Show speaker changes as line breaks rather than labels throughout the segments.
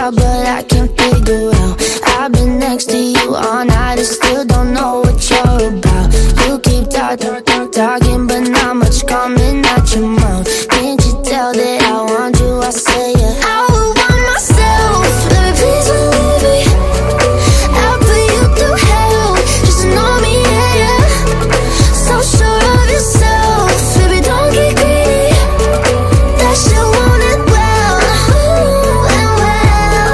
out, but I can't figure out. I've been next to you all night and still don't know what you're about. You keep talking, but not much coming out your mouth. Can't you tell that I want you? I say yeah. I would want myself, baby, please believe me. I'll put you through hell, just to know me, yeah, yeah. So sure of yourself, baby, don't get greedy. That shit want it well, ooh, and well.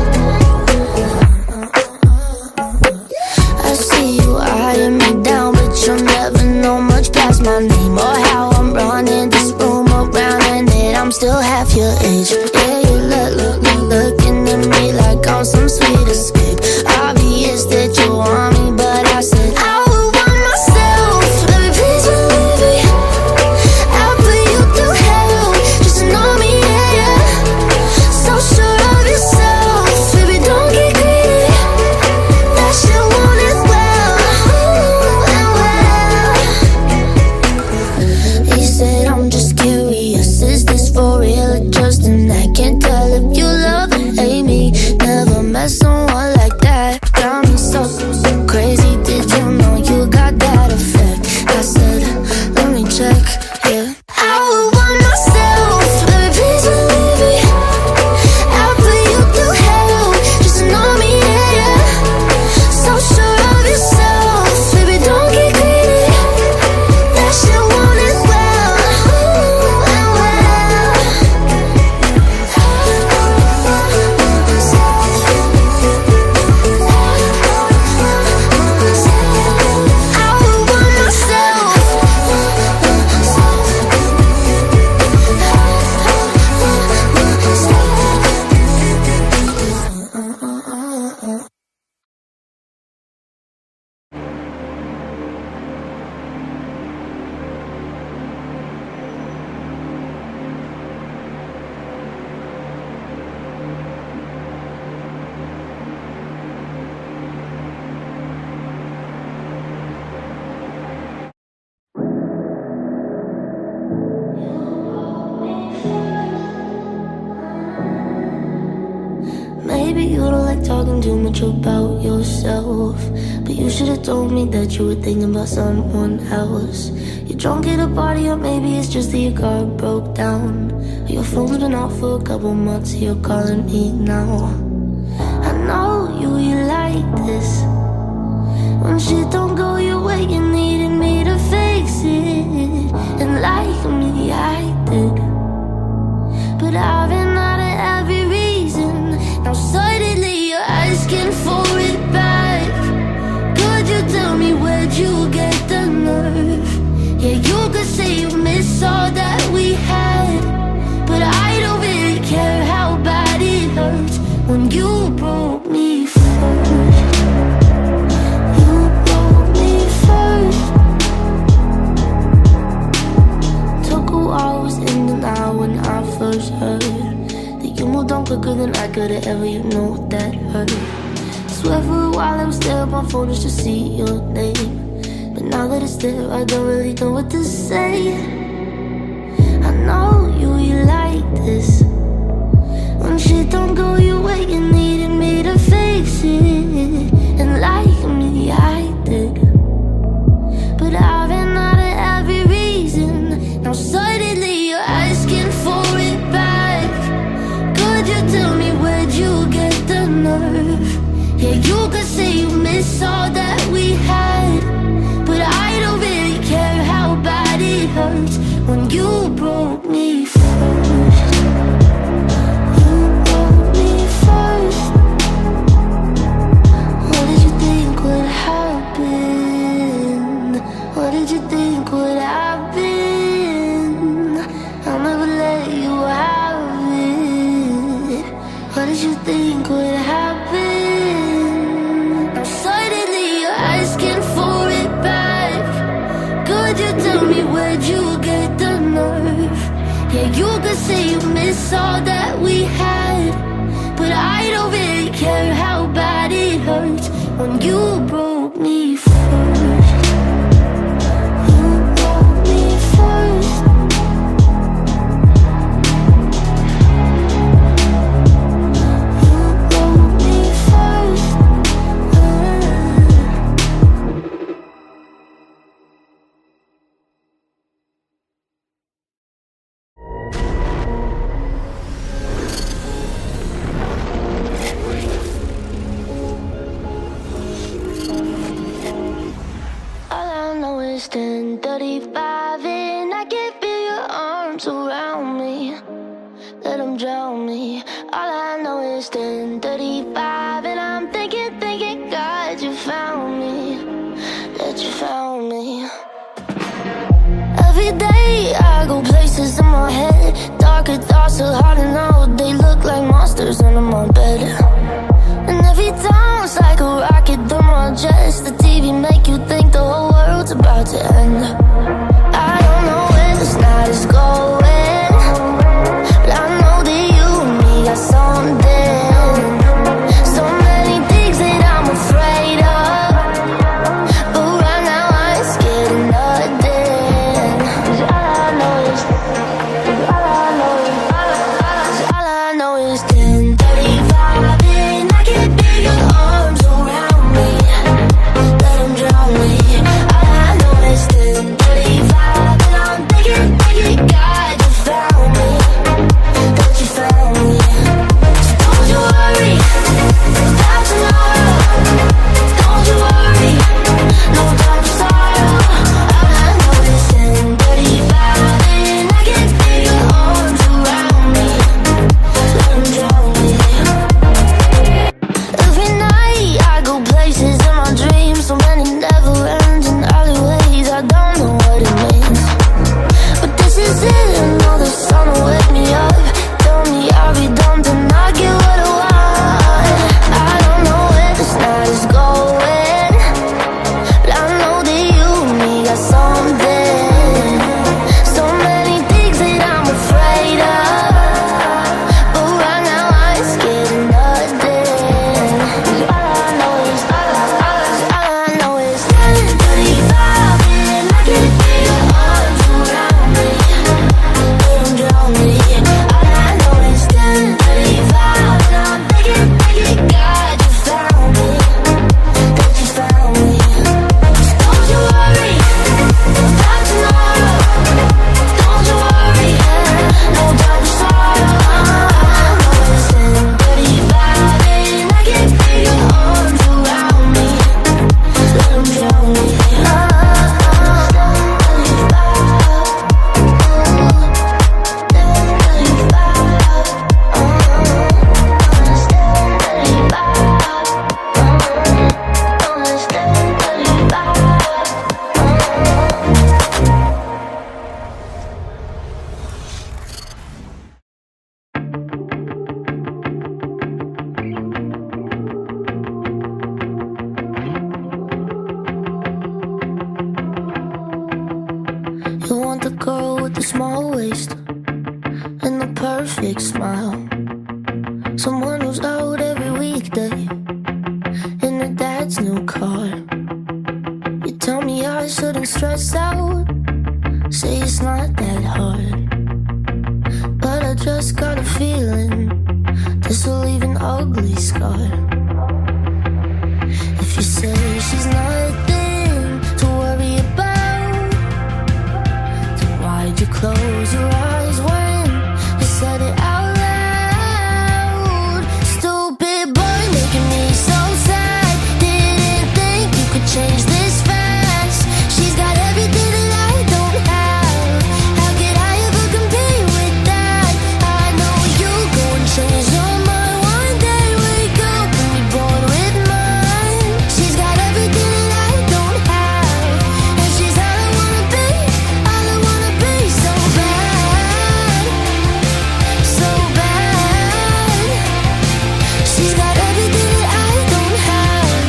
I see you eyeing me down, but you'll never know much past my name or how I'm running this room around, and that I'm still half your age. Yeah, you looking at me like I'm some sweet escape. Obvious that you want me, but I said I would want myself, baby, please believe me. I'll put you through hell, just to know me, yeah, yeah. So sure of yourself, baby, don't get greedy. That shit want it well, ooh, and well. He said I'm just curious, is this for real or just an act? Can't tell if you love or hate me, never met someone like that. Got me so crazy, did you know you got that effect? I said, let me check, yeah. I would want myself, baby, please believe me. I'll put you through hell, just to know me, yeah, yeah. So sure of yourself, baby, don't get greedy. That shit want it well, ooh, and well. I would want myself. Maybe you don't like talking too much about yourself, but you should've told me that you were thinking about someone else. You're drunk at a party, or maybe it's just that your car broke down, or your phone's been off for a couple months, you're calling me now. I know you like this. When shit don't go your way, you needed me to fix it, and like me, I did. But I've been out of every reason. Now suddenly you're asking for it back. Could you tell me where'd you get the nerve? Yeah, you could say you miss all that we had, but I don't really care how bad it hurts when you broke me first. You broke me first. Took a while, was in denial when I first heard that you moved on quicker than I could've ever, you know that hurt. Swear for a while I was there on my phone just to see your name, but now that it's there, I don't really know what to say. I know you like this. When shit don't go your way, you needed me to fix it, and like me, I did. But I've been out of every reason. Now suddenly you're asking for it back. Could you tell me where'd you get the nerve? Yeah, you could say you miss all that we had, but I don't really care how bad it hurts when you broke me first. You broke me first. What did you think would happen? What did you think would happen? I'll never let you have it. What did you think would happen? Now suddenly you're asking for it back. Could you tell me where'd you get the nerve? Yeah, you could say you miss all that we had, but I don't really care how bad it hurts when you broke me first. You broke me first. You voices in my head, darker thoughts are hard to know. They look like monsters under my bed. And every time it's like a rocket through my chest. The TV make you think the whole world's about to end. I don't know where this night is going, but I know that you and me got something. So many things that I'm afraid of, but right now I ain't scared of nothing. 'Cause all I know is 10:35 and I can't feel your arms around me. Let them drown me. All I know is 10:35 and I'm thinking God, you found me, that you found me. So don't you worry about tomorrow. Don't you worry, no time for sorrow. All I know is 10:35 and I can't feel your arms around me. Let them drown me. Every night I go places in my dreams, so many never-ending alleyways. I don't know what it means, but this is it. I know the sun will wake me up, tell me I'll be done, then I get what I want. I don't know where this night is going, but I know that you and me got something. So many things that I'm afraid of, but right now I ain't scared of nothing. 'Cause all I know is 10:35 and I can feel your arms around me. Let them drown me. All I know is 10:35 and I'm thinking God, you found me, that you found me. So don't you worry about tomorrow. Don't you worry, no time for sorrow. All I know is 10:35 and I can feel your arms around me. Let them drown me. You want the girl with the small waist and the perfect smile, someone who's out every weekday in her dad's new car. You tell me I shouldn't stress out, say it's not that hard, but I just got a feeling this will leave an ugly scar. If you say she's nothing to worry about, then why'd you close your eyes when you said it out loud? Stupid boy making me so sad, didn't think you could change this fast. She's got everything that I don't have, how could I ever compete with that? I know you go and change your mind one day, wake up and be bored with mine. She's got everything that I don't have, and she's all I wanna be, all I wanna be. So bad, so bad. She's got everything that I don't have.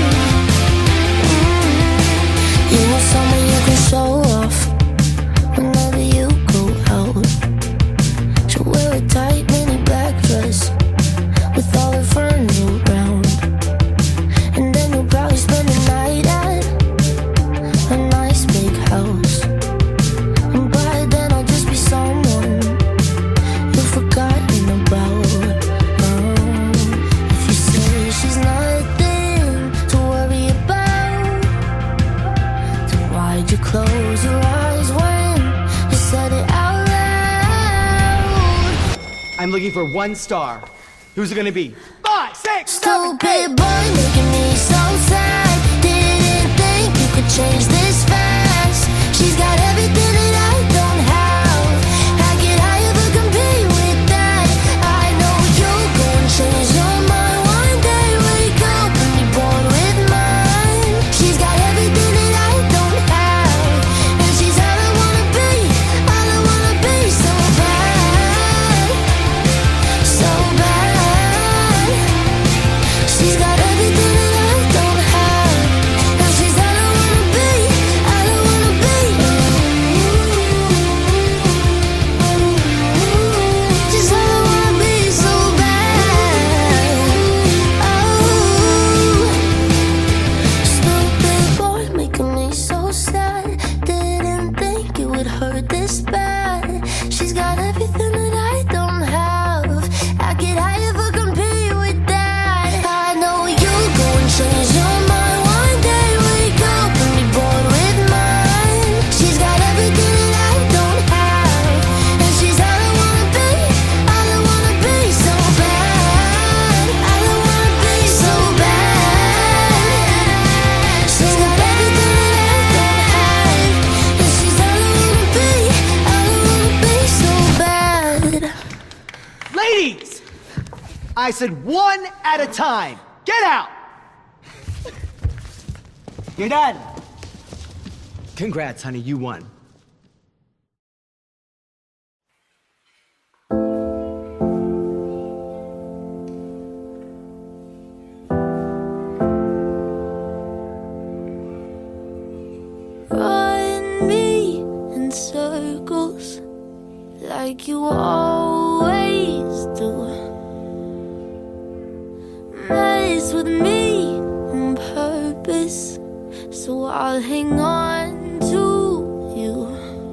You know someone you can show off whenever you go out. She'll wear a tight mini black dress with all her friends around, and then you'll probably spend the night at a nice big house. And by then I'll just be someone you've forgotten about. If you say she's nothing to worry about, then why'd you close your eyes when you said it out loud?
I'm looking for 1 star. Who's it gonna be? 5, 6, 7, 8.
Stupid boy making me so sad, didn't think you could change this fast. She's got everything that I don't have, how could I ever compete with that? I know you'll go and change your mind one day, wake up and be bored with mine. She's got everything that I don't have, and she's all I wanna be, all I wanna be. So
I said one at a time. Get out! You're done. Congrats, honey, you won.
Run me in circles like you always do. Mess with me on purpose, so I'll hang on to you.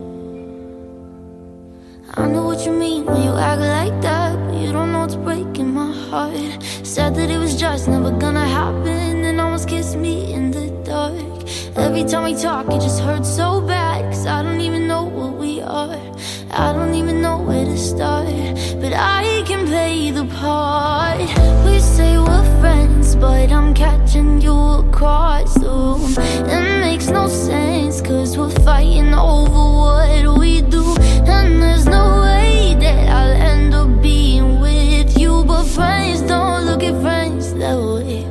I know what you mean when you act like that, but you don't know it's breaking my heart. Said that it was just never gonna happen, and almost kissed me in the dark. Every time we talk, it just hurts so bad, 'cause I don't even know what we are. I don't even know where to start, but I can play the part. We say we're friends, but I'm catching you across the room. It makes no sense, 'cause we're fighting over what we do. And there's no way that I'll end up being with you. But friends don't look at friends that way.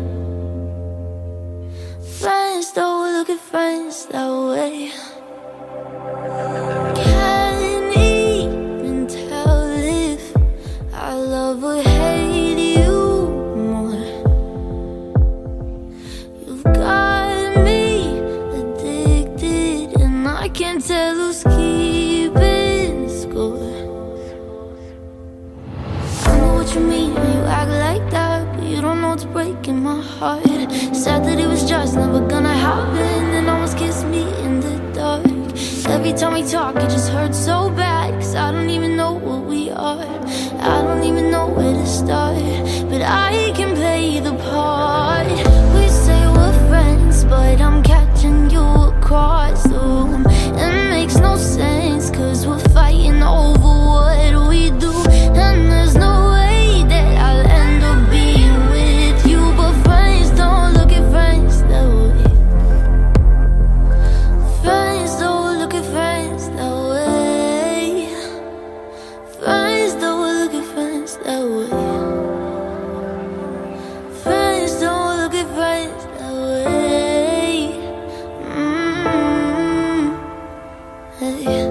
Friends don't look at friends that way. Can't even tell if I love or hate you more. You've got me addicted, and I can't tell who's keeping score. I know what you mean when you act like that, but you don't know it's breaking my heart. Said that it was just never gonna happen, and almost kissed me in the dark. Every time we talk, it just hurts so bad, 'cause I don't even know what we are. I don't even know where to start, but I can play the part. We say we're friends, but I'm catching you across the room. It makes no sense, 'cause we're fighting over what we do. And there's no way that I'll end up being with you. But friends don't look at friends that way. Friends don't look at friends that way. Friends don't look at friends that way. Friends don't look at friends that way. Hey.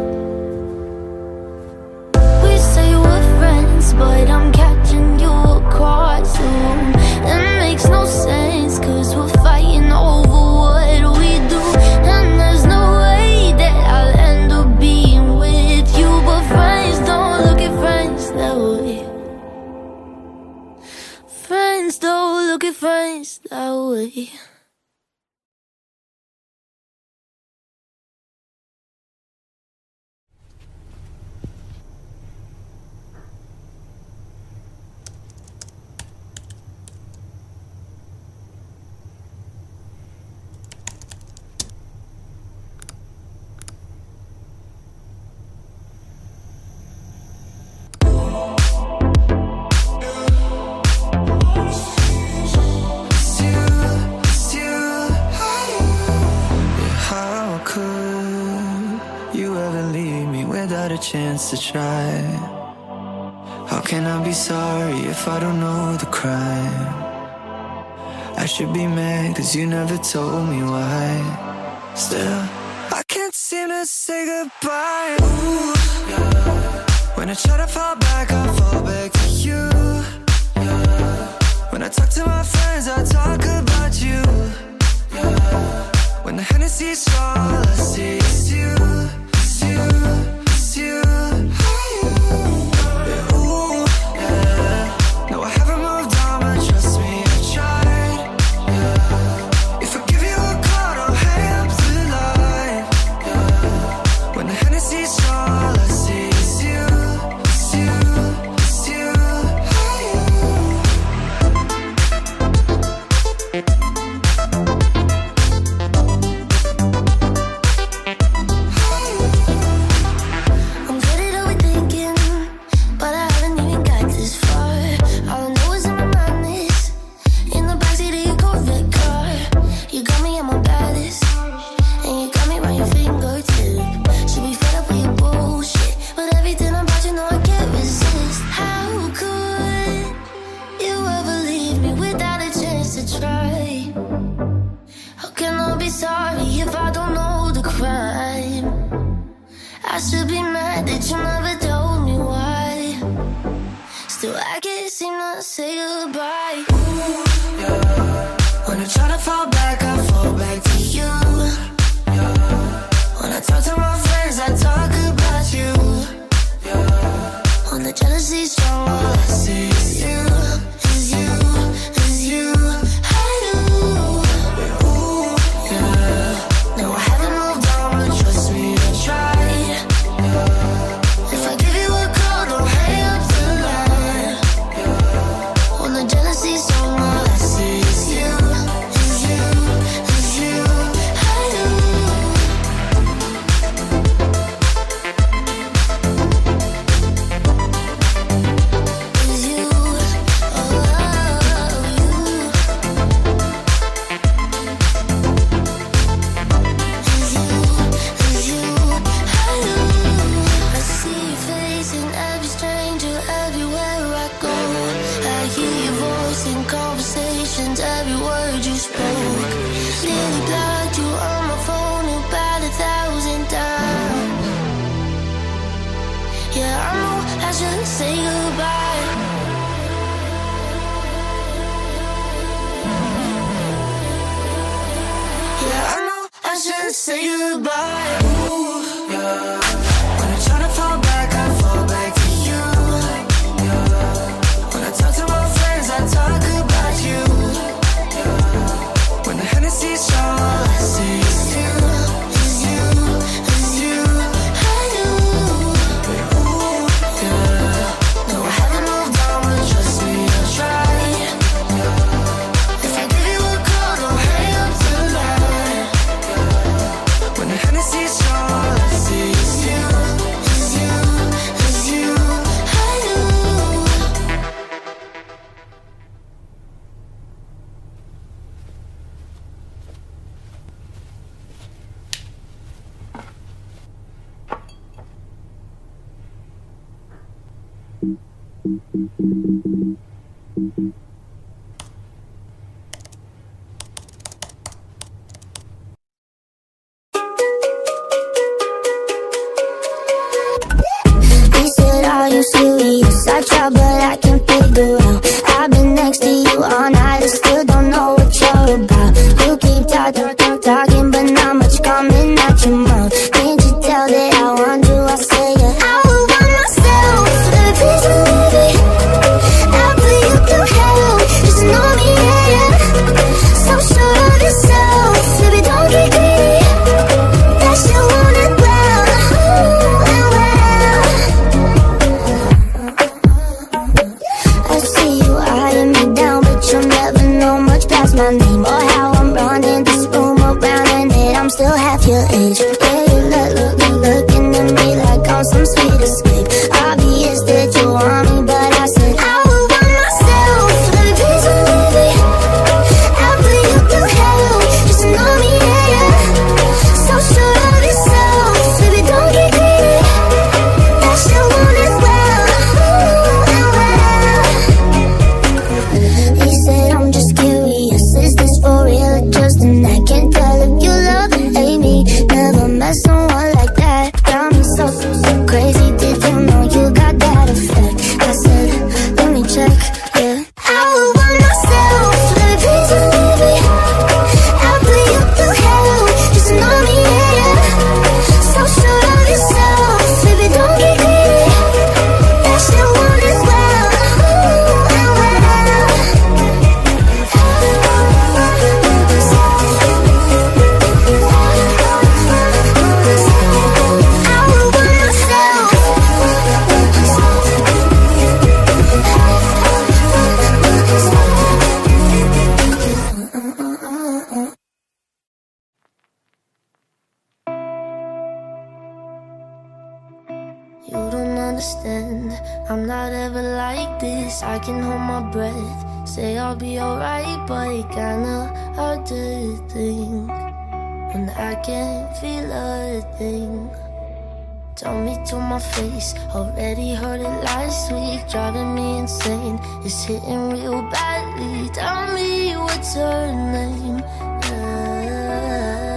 We say we're friends, but I'm catching you across the room. It makes no sense, 'cause we're fighting over what we do. And there's no way that I'll end up being with you. But friends don't look at friends that way. Friends don't look at friends that way.
Chance to try. How can I be sorry if I don't know the crime? I should be mad 'cause you never told me why. Still, I can't seem to say goodbye. Ooh, yeah. When I try to fall back, I fall back to you. Yeah. When I talk to my friends, I talk about you. Yeah. When the Hennessy's all I see is you, it's you. You, yeah, ooh, yeah. No, I haven't moved on, but trust me, I tried. Yeah. If I give you a call, I'll hang up the line. Yeah. When the Hennessy's all I see is you, it's you, it's you,
be sorry if I don't know the crime. I should be mad that you never told me why. Still I can't seem to say goodbye. Ooh, yeah. When I try to fall back, I fall back to you. Yeah. When I talk to my friends, I talk about you. Yeah. When the jealousy's strong, all I see is you, is you, is you. I do. Ooh, yeah. No, I haven't moved on, but trust me, I tried. Yeah. If I give you a call, don't hang up the line. Yeah. When the jealousy's strong, all I see is you, is you, is you. I do. Conversations, every word you spoke. Nearly blocked you on my phone about 1,000 times. Yeah, I know I should say goodbye. Yeah, I know I should say goodbye. Ooh, yeah. When I try to fall back, I fall back to you. Yeah. When I talk to my friends, I talk about you. Yeah. When the Hennessy's strong, all I see is you, is you, is you. I do. Ooh, yeah. No, I haven't moved on, but trust me, I tried. Yeah. If I give you a call, don't hang up the line. Yeah. When the Hennessy's strong, all I see is you, is you, is you. I do. He said, are you serious? I tried, but I can't figure out. I've been next to you all night, I still don't know what you're about. You keep talking, but not much coming out your mouth. Can't you tell that I want you? I say I would want myself. So baby, please believe it. I'll put you through hell. Just know me, yeah, yeah. So sure of yourself. Baby, don't get greedy. That you want it well. I see you eyeing me down, but you'll never know much past my name or how I'm running this room around, and that I'm still half your age. Yeah, you looking at me like I'm some sweet escape. Obvious that you want me, but I said I would want myself. So baby, please believe it. I'll put you through hell. Just know me, yeah, yeah. So sure of yourself. Baby, don't get greedy. That you want it well. He said, I'm just curious, is this for real or just an act? Can't tell if you love or hate me. Never met someone like that. Got me so crazy, did you know you got that effect? I said, let me check, yeah. I would want myself, so baby, please believe it. I'll put you through hell, just know me, yeah, yeah. So sure of yourself, baby, don't get greedy. That you want it well. You don't understand, I'm not ever like this. I can hold my breath, say I'll be alright, but it kinda hard to think when I can't feel a thing. Tell me to my face, already heard it last week. Driving me insane, it's hitting real badly. Tell me what's her name.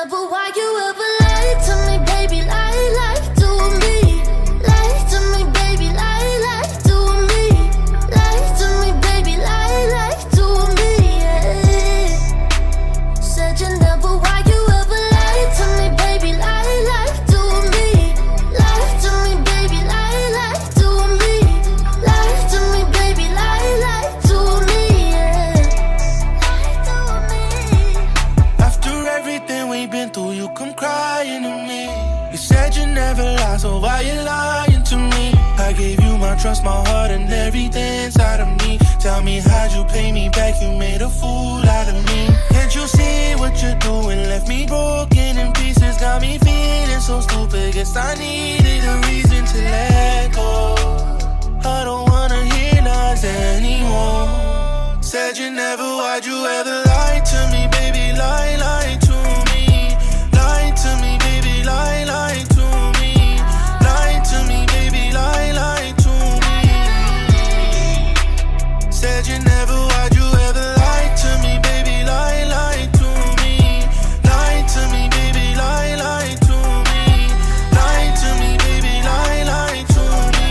never why you ever lied to me, baby. Lie to me. Lie to me, baby. Lie to me. Lie to me, baby. Lie to me, yeah. Said you never, why you ever lied to me, baby. Lie to me. Lie to me, baby. Lie to me. Lie to me, baby. Lie to me, yeah. Lie to me.
After everything we've been through, you come crying to me. You said you never lie, so why you lying to me? I gave you my trust, my heart, and everything inside of me. Tell me, how'd you pay me back? You made a fool out of me. Can't you see what you're doing? Left me broken in pieces, got me feeling so stupid. Guess I needed a reason to let go. I don't wanna hear lies anymore. Said you never, why'd you ever lie to me, baby? Lie to me. Lie to me, baby. Lie to me. Lie to me, baby. Lie to me. Said you never, why'd you ever lie to me, baby? Lie to me. Lie to me, baby. Lie to me. Lie to me, baby. Lie to me.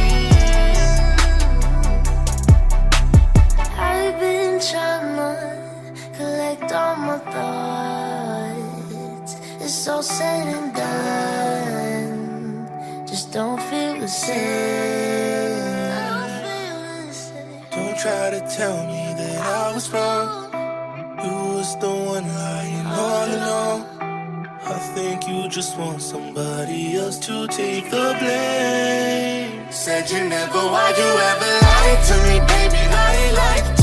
I've been trying to collect all my thoughts. It's all said and done, just don't feel the same.
Don't try to tell me that I was wrong. You was the one lying all along. I think you just want somebody else to take the blame.
Said you never, why'd you ever lie to me, baby? Lie